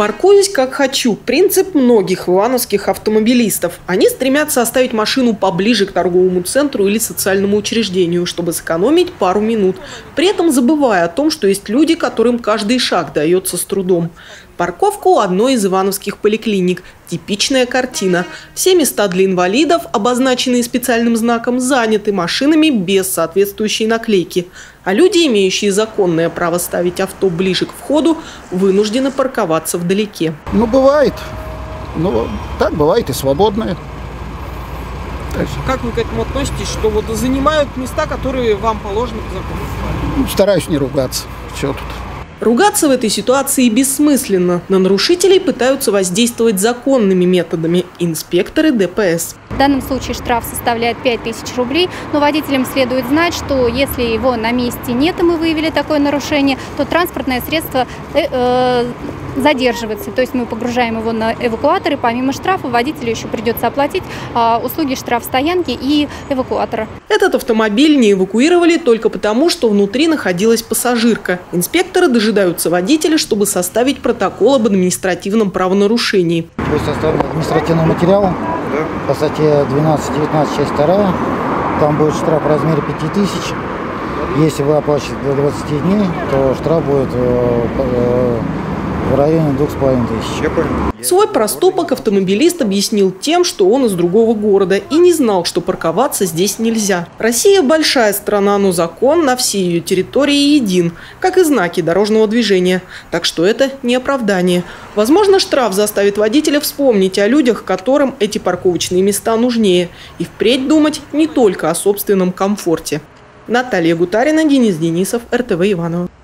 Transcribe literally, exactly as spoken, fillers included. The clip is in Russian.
Паркуюсь как хочу. Принцип многих ивановских автомобилистов. Они стремятся оставить машину поближе к торговому центру или социальному учреждению, чтобы сэкономить пару минут. При этом забывая о том, что есть люди, которым каждый шаг дается с трудом. Парковка у одной из ивановских поликлиник. Типичная картина. Все места для инвалидов, обозначенные специальным знаком, заняты машинами без соответствующей наклейки. А люди, имеющие законное право ставить авто ближе к входу, вынуждены парковаться вдалеке. Ну, бывает. Ну, так бывает и свободное. Как вы к этому относитесь, что вот занимают места, которые вам положены по закону? Ну, стараюсь не ругаться. Что тут? Ругаться в этой ситуации бессмысленно. На нарушителей пытаются воздействовать законными методами инспекторы Дэ Пэ Эс. В данном случае штраф составляет пять тысяч рублей, но водителям следует знать, что если его на месте нет, и мы выявили такое нарушение, то транспортное средство э, э, задерживается. То есть мы погружаем его на эвакуатор, и помимо штрафа водителю еще придется оплатить э, услуги штрафстоянки и эвакуатора. Этот автомобиль не эвакуировали только потому, что внутри находилась пассажирка. Инспекторы дожидаются водителя, чтобы составить протокол об административном правонарушении. Будет составлен административный материал по статье двенадцать девятнадцать часть вторая. Там будет штраф в размере пяти тысяч. Если вы оплачиваете до двадцати дней, то штраф будет в районе двух с половиной тысяч. Свой проступок автомобилист объяснил тем, что он из другого города и не знал, что парковаться здесь нельзя. Россия большая страна, но закон на всей ее территории един, как и знаки дорожного движения. Так что это не оправдание. Возможно, штраф заставит водителя вспомнить о людях, которым эти парковочные места нужнее, и впредь думать не только о собственном комфорте. Наталья Гутарина, Денис Денисов, Эр Тэ Вэ Иваново.